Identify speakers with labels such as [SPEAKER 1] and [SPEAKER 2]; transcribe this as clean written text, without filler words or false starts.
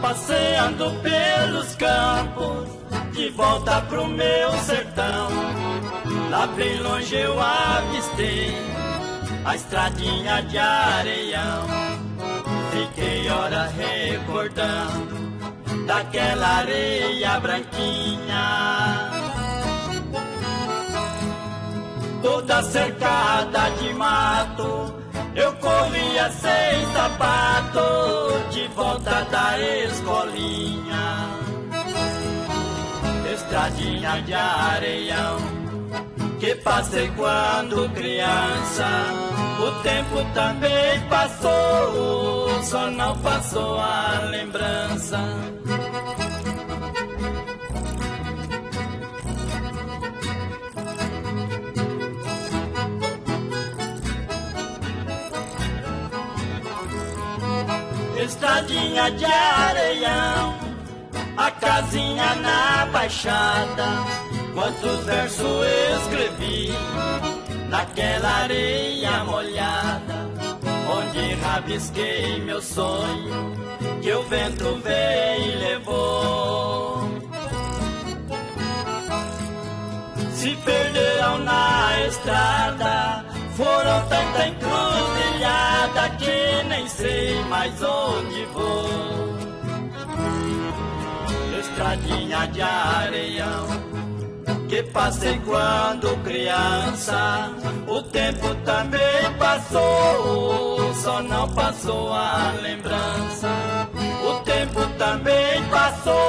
[SPEAKER 1] passeando pelos campos, de volta pro meu sertão. Lá bem longe eu avistei a estradinha de areião. Fiquei hora recordando daquela areia branquinha, toda cercada de mato. Eu corria sem sapato, de volta da escolinha. Estradinha de areião que passei quando criança. O tempo também passou, só não passou a lembrança. Estradinha de areião, a casinha na baixada. Quantos versos eu escrevi naquela areia molhada, onde rabisquei meu sonho, que o vento veio e levou. Se perderam na estrada, foram tanta encruzilhada que nem sei mais onde vou. Estradinha de areião que passei quando criança. O tempo também passou, só não passou a lembrança. O tempo também passou,